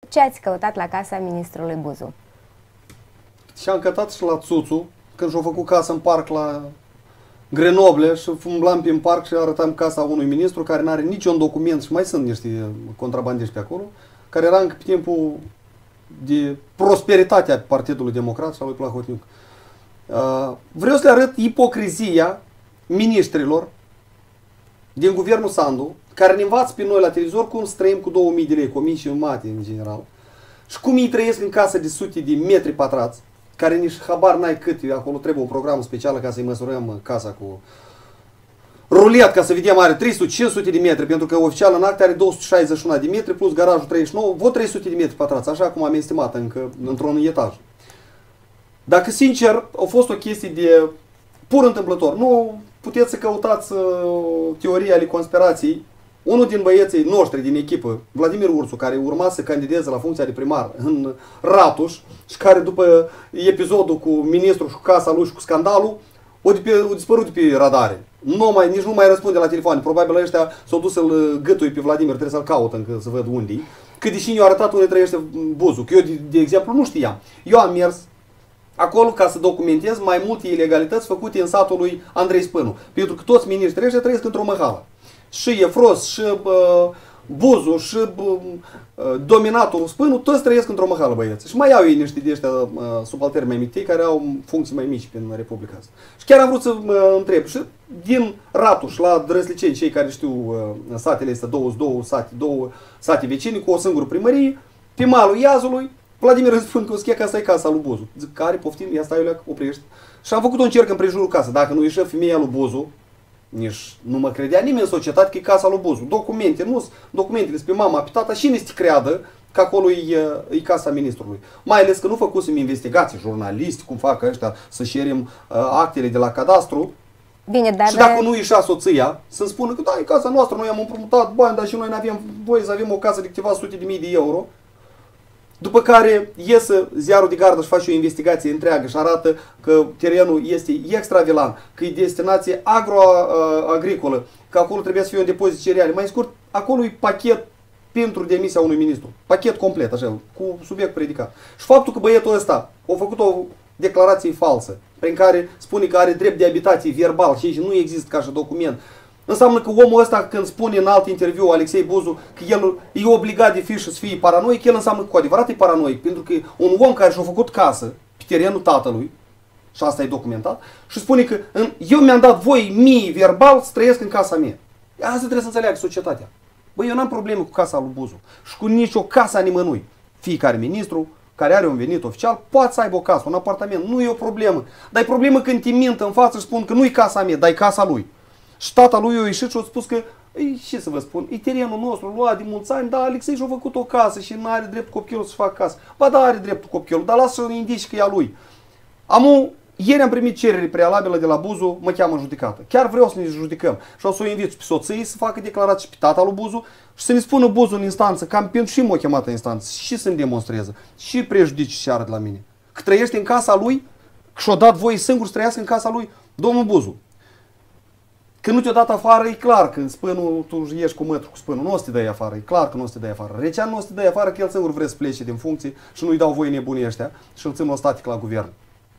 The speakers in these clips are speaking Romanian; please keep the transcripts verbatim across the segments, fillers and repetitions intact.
Ce ați căutat la casa ministrului Buzu? Și am căutat și la Țuțu, când și-a făcut casă în parc la Grenoble și umblam prin parc și arătam casa unui ministru care nu are niciun document și mai sunt niște contrabandiști pe acolo, care era încă pe timpul de prosperitate a Partidului Democrat și a lui Plahotniuc. Uh, vreau să le arăt ipocrizia miniștrilor din guvernul Sandu, care ne învață pe noi la televizor cum să trăim cu două mii de lei, cu o mie și jumătate în general, și cum ei trăiesc în casă de sute de metri pătrați, care nici habar n-ai cât, acolo trebuie o programă specială ca să-i măsurăm casa cu ruliat, ca să vedem, are trei sute cinci sute de metri, pentru că oficial în acte are două sute șaizeci și unu de metri, plus garajul treizeci și nouă, vă trei sute de metri pătrați, așa cum am estimat încă într-un etaj. Dacă sincer, a fost o chestie de pur întâmplător. Nu puteți să căutați uh, teoria ale conspirației. Unul din băieții noștri din echipă, Vladimir Ursu, care urma să candideze la funcția de primar în Ratuș și care după episodul cu ministrul și cu casa lui și cu scandalul, o, de pe, o dispărut de pe radare. Nu mai, nici nu mai răspunde la telefon. Probabil ăștia s-au dus să-l gâtui pe Vladimir, trebuie să-l caut încă să văd unde. Cât deși mi-au arătat unde trăiește Buzu. Că eu, de, de exemplu, nu știam. Eu am mers acolo ca să documentez mai multe ilegalități făcute în satul lui Andrei Spânu. Pentru că toți miniștrii ăștia trăiesc într-o măhală. Și Efros, și uh, Buzu, și uh, dominatorul Spânu, toți trăiesc într-o măhală, băieți. Și mai au ei niște de ăștia uh, subalterni mai mitei care au funcții mai mici prin Republica asta. Și chiar am vrut să mă uh, întreb. Și din Ratuș la Drăsliceni, cei care știu uh, satele astea, două, două sate, două sate vecini cu o singură primărie, pe malul Iazului, Vladimir îmi spune că o schie că asta e casa lui Buzu. Zic, care poftim, ia stai, Iuleac, oprește. Și am făcut un cerc împrejurul casei. Dacă nu ieșea femeia lui Buzu, nici nu mă credea nimeni în societate că e casa lui Buzu. Documente, nu documentele pe mama, pe tata, și ne se creadă că acolo e, e casa ministrului. Mai ales că nu făcusem investigații jurnaliști, cum fac ăștia, să șerim uh, actele de la cadastru. Bine, dar și dacă nu ieșea soția, să-mi spună că da, e casa noastră, noi am împrumutat bani, dar și noi nu avem voie să avem o casă de câteva sute de mii de euro. După care iese ziarul de gardă și face o investigație întreagă și arată că terenul este extravilan, că e destinație agro-agricolă, că acolo trebuie să fie un depozit cereale. Mai scurt, acolo e pachet pentru demisia unui ministru. Pachet complet, așa, cu subiect predicat. Și faptul că băietul ăsta a făcut o declarație falsă, prin care spune că are drept de habitație verbal și nu există ca și document, înseamnă că omul ăsta, când spune în alt interviu Alexei Buzu că el e obligat de fișă să fie paranoic, el înseamnă că cu adevărat e paranoic, pentru că un om care și-a făcut casă pe terenul tatălui, și asta e documentat, și spune că eu mi-am dat voie mie verbal să trăiesc în casa mea. Asta trebuie să înțeleagă societatea. Băi, eu n-am probleme cu casa lui Buzu și cu nicio casă a nimănui. Fiecare ministru care are un venit oficial poate să aibă o casă, un apartament, nu e o problemă. Dar e problemă când te mint în față și spun că nu e casa mea, dar e casa lui. Și tata lui a ieșit și a spus că, ei, ce să vă spun, e terenul nostru luat de mulți ani, dar Alexei și-a făcut o casă și nu are drept copilul să facă casă. Ba da, are dreptul copilul, dar lasă-l indici că e a lui. Amu, ieri am primit cerere prealabilă de la Buzu, mă cheamă în judecată. Chiar vreau să ne judecăm. Și o să o invit pe soții să facă declarații și pe tata lui Buzu și să ne spună Buzu în instanță, cam pentru și m-a chemat în instanță, și să-mi demonstreze, și prejudicii și arăt la mine. Că trăiește în casa lui, că și-a dat voie singur să trăiască în casa lui, domnul Buzu. Când nu te-o dat afară, e clar că Spânul, tu ieși cu mătru cu Spânul, nu o să te dai afară, e clar că nu o să te dai afară. Recean nu o să te dai afară, că el singur vrea să plece din funcție și nu-i dau voie nebunii ăștia și îl țin o static la guvern.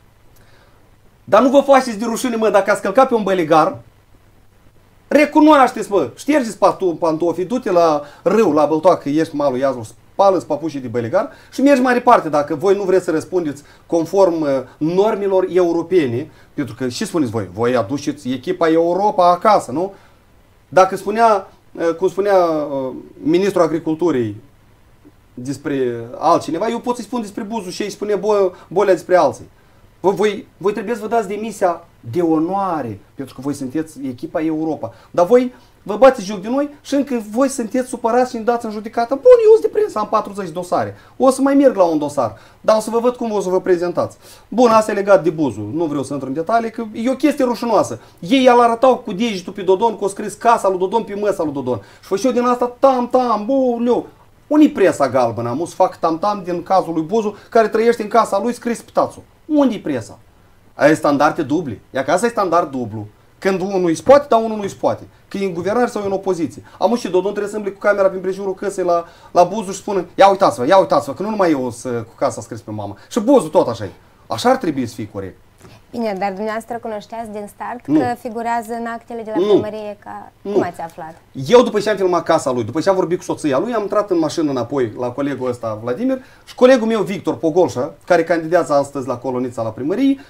Dar nu vă faceți de rușine, mă, dacă ați călcat pe un băligar, recunoașteți, mă, ștergeți pantofii, du-te la râu, la Băltoacă, ești malul Iazul, spală-ți papușii de băligar și mergi mai departe dacă voi nu vreți să răspundeți conform uh, normelor europene, pentru că și spuneți voi, voi aduceți echipa Europa acasă, nu? Dacă spunea, uh, cum spunea uh, ministrul agriculturii despre altcineva, eu pot să-i spun despre Buzu și ei spune bo bolea despre alții. Voi, voi, voi trebuie să vă dați demisia de onoare, pentru că voi sunteți echipa Europa. Dar voi vă bateți joc de noi și încă voi sunteți supărați și îmi dați în judecată. Bun, eu sunt deprins, am patruzeci dosare. O să mai merg la un dosar, dar o să vă văd cum o să vă prezentați. Bun, asta e legat de Buzu. Nu vreau să intru în detalii, că e o chestie rușinoasă. Ei îl arătau cu degetul pe Dodon, că o scris casa lui Dodon pe măsa lui Dodon. Și făceau din asta tam-tam, buleu. Unde-i presa galbenă? Am să fac tam-tam din cazul lui Buzu, care trăiește în casa lui scris pe tațul. Unde-i presa? Aia e standarde dubli. Ia că asta e standard dublu. Când unul îi poate, dar unul nu îi poate. Că e în guvernare sau e în opoziție. Am și Dodon trebuie să îmbli cu camera prin prejurul căsei la, la Buzu și spune, ia uitați-vă, ia uitați-vă, că nu numai eu să, cu casa scris pe mama. Și Buzu tot așa e. Așa ar trebui să fie corect. Bine, dar dumneavoastră cunoșteați din start Nu. că figurează în actele de la Nu. primărie ca... Nu. Cum ați aflat? Eu după ce am filmat casa lui, după ce am vorbit cu soția lui, am intrat în mașină înapoi la colegul ăsta Vladimir și colegul meu Victor Pogolșa, care candidează astăzi la Colonița la primărie,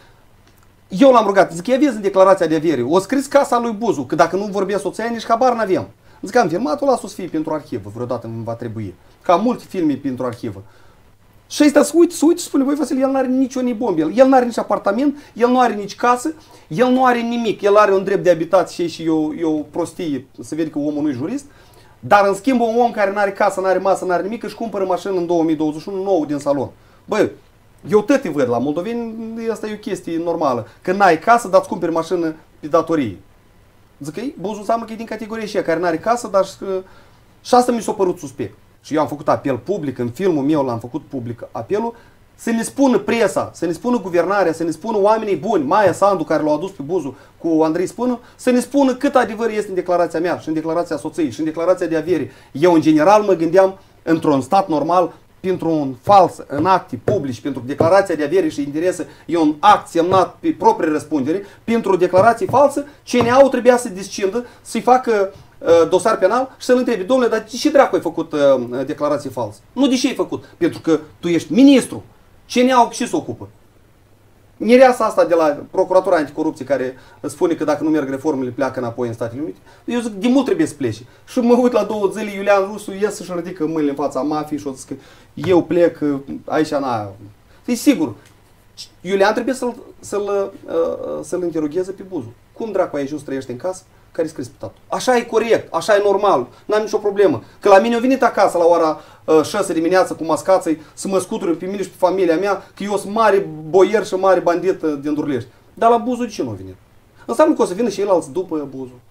eu l-am rugat, zic, ia vezi în declarația de avere, o scris casa lui Buzu, că dacă nu vorbea soția, nici habar n-aveam. Zic, am filmat-o, las-o să fie pentru arhivă, vreodată îmi va trebui. Ca multe filme pentru arhivă. Și ăsta se uită, se uită și spune, băi Vasile, el nu are nicio nibombă, el, el nu are nici apartament, el nu are nici casă, el nu are nimic, el are un drept de habitație și e o, e o prostie, se vede că omul nu e jurist, dar în schimb un om care nu are casă, nu are masă, nu are nimic, își cumpără mașină în două mii douăzeci și unu nou din salon. Băi, eu tot te văd la moldoveni, asta e o chestie normală, că n-ai casă, dar îți cumperi mașină pe datorie. Zic că Buzu înseamnă că e din categoria și care nu are casă, dar și, și asta mi s-a părut suspect. Și eu am făcut apel public, în filmul meu l-am făcut public apelul, să ne spună presa, să ne spună guvernarea, să ne spună oamenii buni, Maia Sandu care l-au adus pe Buzu cu Andrei Spânu, să ne spună cât adevăr este în declarația mea și în declarația soției și în declarația de avere. Eu în general mă gândeam într-un stat normal, pentru un fals în acte publici, pentru declarația de avere și interese, e un act semnat pe proprie răspundere, pentru o declarație falsă, C N A-ul trebuia să descindă, să-i facă uh, dosar penal și să-l întrebe, domnule, dar de ce dracu ai făcut uh, declarație falsă? Nu de ce ai făcut? Pentru că tu ești ministru. C N A-ul ce se ocupă? Mireasa asta de la Procuratura Anticorupție care spune că dacă nu merg reformele pleacă înapoi în Statele Unite, eu zic, de mult trebuie să plece. Și mă uit la două zile, Iulian Rusu ies să-și ridică mâinile în fața mafiei și o zic că eu plec, aici n-a... E sigur, Iulian trebuie să-l să-l, să-l interogheze pe Buzu. Cum dracu ai ajuns trăiești în casă? Care scris pe tatu? Așa e corect, așa e normal, n-am nicio problemă. Că la mine au venit acasă la ora uh, șase dimineața cu mascații să mă scutură pe mine și pe familia mea că eu sunt mare boier și mare bandit uh, din Durlești. Dar la Buzu de ce nu a venit? Înseamnă că o să vină și el alți după Buzu.